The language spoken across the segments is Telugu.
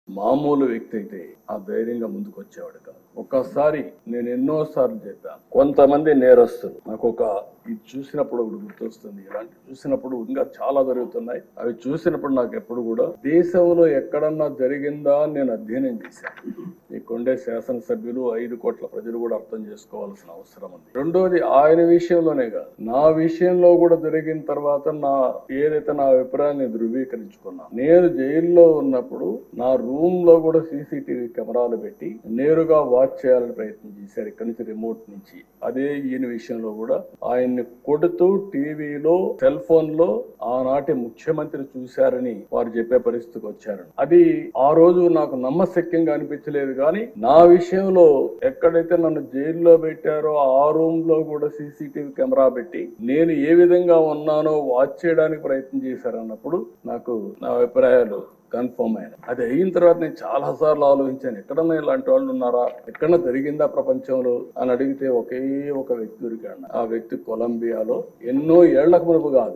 మామూలు వ్యక్తి అయితే ఆ ధైర్యంగా ముందుకు వచ్చేవాడు కాదు. ఒక్కసారి నేను ఎన్నోసార్లు చెప్పాను, కొంతమంది నేరస్తులు నాకు ఇది చూసినప్పుడు ఒకటి గుర్తొస్తుంది. ఇలాంటి చూసినప్పుడు ఇంకా చాలా జరుగుతున్నాయి. అవి చూసినప్పుడు నాకు ఎప్పుడు కూడా దేశంలో ఎక్కడన్నా జరిగిందా అని నేను అధ్యయనం చేశాను. ఇక్కడుండే శాసనసభ్యులు 5 కోట్ల ప్రజలు కూడా అర్థం చేసుకోవాల్సిన అవసరం ఉంది. రెండోది, ఆయన విషయంలోనే కాదు, నా విషయంలో కూడా జరిగిన తర్వాత ఏదైతే నా అభిప్రాయాన్ని ధృవీకరించుకున్నా, నేను జైల్లో ఉన్నప్పుడు నా రూమ్ లో కూడా సీసీటీవీ కెమెరాలు పెట్టి నేరుగా వాచ్ చేయాలని ప్రయత్నం చేశారు ఇక్కడి నుంచి, రిమోట్ నుంచి. అదే ఈయన విషయంలో కూడా ఆయన్ని కొడుతూ టీవీలో, సెల్ ఫోన్ లో ఆనాటి ముఖ్యమంత్రి చూశారని వారు చెప్పే పరిస్థితికి వచ్చారు. అది ఆ రోజు నాకు నమ్మశక్యంగా అనిపించలేదు. కానీ నా విషయంలో ఎక్కడైతే నన్ను జైల్లో పెట్టారో ఆ రూమ్ లో కూడా సీసీటీవీ కెమెరా పెట్టి నేను ఏ విధంగా ఉన్నానో వాచ్ చేయడానికి ప్రయత్నం చేశారన్నప్పుడు నాకు నా అభిప్రాయాలు కన్ఫర్మ్ అయినా. అది అయిన తర్వాత నేను చాలా సార్లు ఆలోచించాను, ఎక్కడన్నా ఇలాంటి వాళ్ళు ఉన్నారా, ఎక్కడన్నా జరిగిందా ప్రపంచంలో అని అడిగితే ఒకే ఒక వ్యక్తి దొరికాడు. ఆ వ్యక్తి కొలంబియాలో ఎన్నో ఏళ్లకు మునుపు కాదు,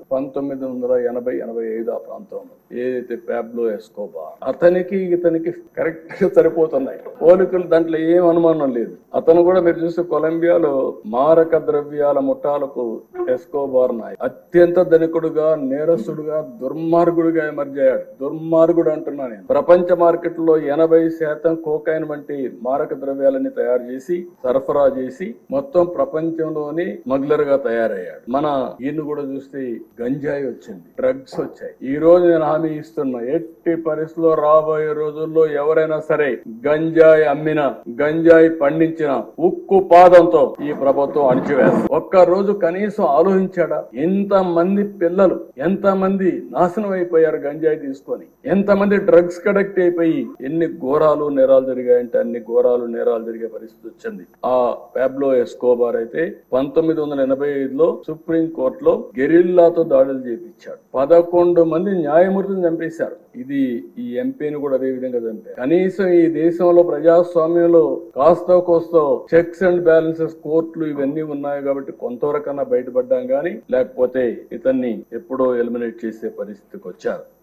1980-85 ఆ ప్రాంతంలో ఏదైతే పాబ్లో ఎస్కోబార్, అతనికి ఇతనికి కరెక్ట్ గా సరిపోతున్నాయి పోలికలు, దాంట్లో ఏం అనుమానం లేదు. అతను కూడా మీరు చూస్తే కొలంబియాలో మారక ద్రవ్యాల ముఠాలకు ఎస్కోబార్ నాయక్, అత్యంత ధనికుడుగా, నేరస్తుడుగా, దుర్మార్గుడిగా ఎమర్జయ్యాడు. దుర్మార్గుడు అంటున్నా నేను. ప్రపంచ మార్కెట్ లో 80% కోకైన్ వంటి మారక ద్రవ్యాలని తయారు చేసి సరఫరా చేసి మొత్తం ప్రపంచంలోని స్మగ్లర్ గా తయారయ్యాడు. మన ఈయన కూడా చూస్తే గంజాయి వచ్చింది, డ్రగ్స్ వచ్చాయి. ఈ రోజు నేను హామీ ఇస్తున్నా, ఎట్టి పరిస్థితుల్లో రాబోయే రోజుల్లో ఎవరైనా సరే గంజాయి అమ్మినా, గంజాయి పండించిన ఉక్కు పాదంతో ఈ ప్రభుత్వం అణిచివేస్తుంది. ఒక్క రోజు కనీసం ఆలోచించాడా? ఎంతమంది పిల్లలు, ఎంతమంది నాశనం అయిపోయారు గంజాయి తీసుకొని, ఎంతమంది డ్రగ్స్ కడెక్ట్ అయిపోయి ఎన్ని ఘోరాలు నేరాలు జరిగాయంటే అన్ని ఘోరాలు నేరాలు జరిగే పరిస్థితి వచ్చింది. ఆ పాబ్లో ఎస్కోబార్ అయితే 1985లో సుప్రీం కోర్టులో గెరిల్లాతో దాడులు చేపించాడు. 11 మంది న్యాయమూర్తులను చంపేశారు. ఇది ఈ ఎంపీని కూడా అదే విధంగా చంపారు. కనీసం ఈ దేశంలో ప్రజాస్వామ్యంలో కాస్తో కోస్తో చెక్స్ అండ్ బ్యాలెన్సెస్, కోర్టులు ఇవన్నీ ఉన్నాయి కాబట్టి కొంతవరకన్నా బయటపడ్డాం గానీ, లేకపోతే ఇతన్ని ఎప్పుడో ఎలిమినేట్ చేసే పరిస్థితికి వచ్చారు.